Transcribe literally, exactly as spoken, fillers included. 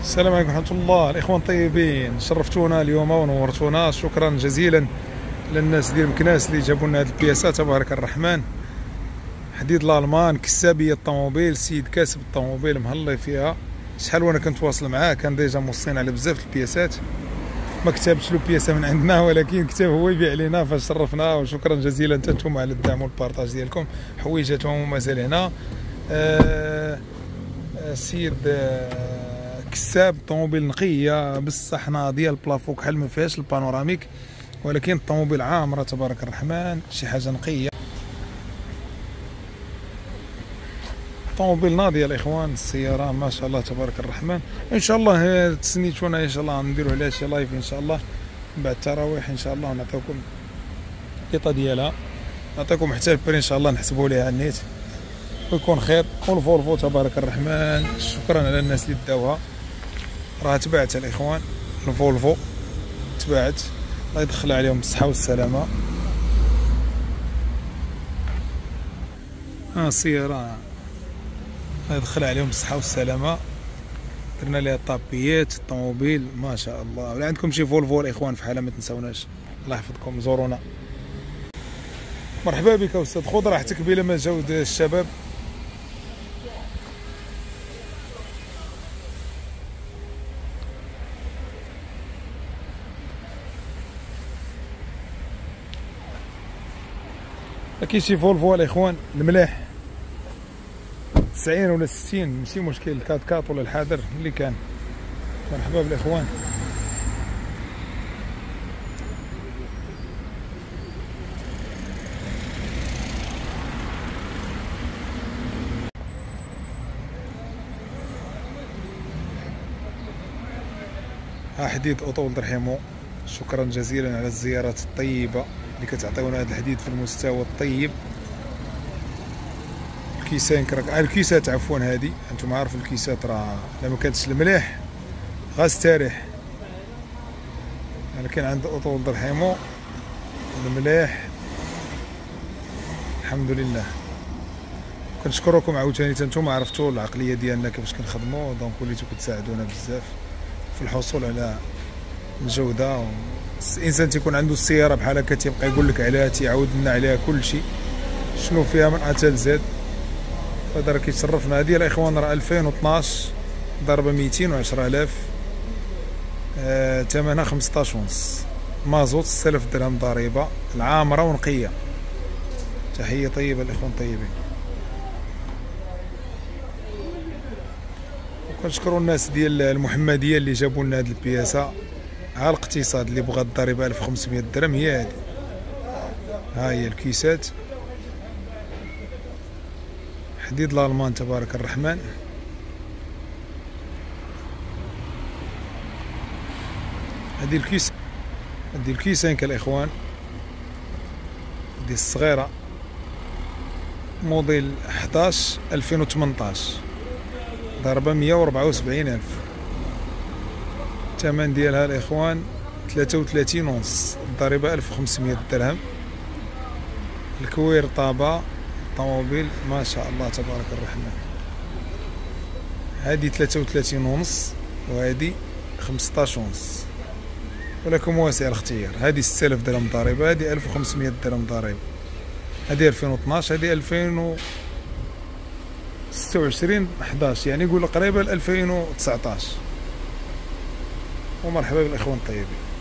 السلام عليكم ورحمة الله. الإخوان طيبين، شرفتونا اليوم ونورتونا. شكرا جزيلا للناس ديال مكناس اللي جابوا لنا هذه البياسات، تبارك الرحمن. حديد الالمان، كسابيه الطوموبيل، السيد كاسب الطوموبيل مهلي فيها. شحال وانا كنتواصل معاه، كان ديجا موصين على بزاف البياسات. ما كتبش له بياسه من عندنا، ولكن كتب هو يبيع لنا، فشرفنا. وشكرا جزيلا انتم على الدعم والبارطاج ديالكم. حويجاتهم مازال هنا. آه السيد آه كساب طوموبيل نقيه بصح ناضيه، البلافو كحل ما فيهاش البانوراميك، ولكن الطوموبيل عامره تبارك الرحمن، شي حاجه نقيه. طوموبيل ناضيه الاخوان، السياره ما شاء الله تبارك الرحمن. ان شاء الله تسنيتونا، ان شاء الله نديروا عليها شي لايف ان شاء الله بعد التراويح ان شاء الله، ونعطيكم القطه ديالها، نعطيكم حتى البري ان شاء الله، نحسبوا ليها على النيت ويكون خير. والفولفو تبارك الرحمن، شكرا على الناس اللي داوها، راه تباعت الاخوان. الفولفو تباعت، الله يدخل عليهم بالصحه والسلامه. ها السياره الله يدخل عليهم بالصحه والسلامه. درنا ليها الطابيات، الطوموبيل ما شاء الله. ولا عندكم شي فولفو الاخوان في حاله ما تنساوناش، الله يحفظكم، زورونا. مرحبا بك استاذ، خذ راحتك بلا ما جاود الشباب. كاين شي فولفو الاخوان الملاح تسعين ولا ستين ماشي مشكل، الكات كات ولا الحاضر اللي كان. مرحبا بالاخوان. ها حديد اوطول درحيمو، شكرا جزيلا على الزيارات الطيبه اللي كتعطيونا هذا الحديد في المستوى الطيب. الكيسان كراك الكيسات عفوا، هذه انتم عارفوا الكيسات راه الا ما كانتش المليح غاستريح، ولكن عند اوطول درحيمو المليح الحمد لله. كنشكركم عاوتاني، انتم عرفتوا العقليه ديالنا كيفاش كنخدموا، دونك وليتو كتساعدونا بزاف في الحصول على الجوده. الانسان تيكون عنده السياره بحال هكا تيبقى يقول لك عليها، تيعاود لنا عليها كل شيء شنو فيها من ا حتى زد. هذا راه كيشرفنا. هذه الاخوان راه ألفين واثناش ضربه ميتين وعشرة آلاف، آه ثمنها خمسطاش ونص، مازوت ستة آلاف درهم ضريبه، العامره ونقيه. تحيه طيبه الاخوان طيبين. وكنشكروا الناس ديال المحمديه اللي جابوا لنا هذه البياسه. ها الاقتصاد اللي بغى الضريبه ألف وخمسمية درهم هي هذه. ها هي الكيسات حديد الالمان تبارك الرحمن. هذه الكيس هذه الكيسين كالاخوان، هذه الصغيره موديل حداش ألفين وثمنطاش ضربه مية وأربعة وسبعين ألف، الثمن ديالها الاخوان ثلاثة وثلاثين ونص، الضريبه ألف وخمسمية درهم. الكوير طابه، طوموبيل ما شاء الله تبارك الرحمن. هذه ثلاثة وثلاثين ونص وهذه خمسطاش ونص، ولكم واسع الاختيار. هذه ستة آلاف درهم ضريبه، هذه ألف وخمسمية درهم ضريبه. هذه ألفين واثناش، هذه ألفين وستة وعشرين حداش، يعني يقول قريبه ل ألفين وتسعطاش. ومرحبا بالاخوان الطيبين.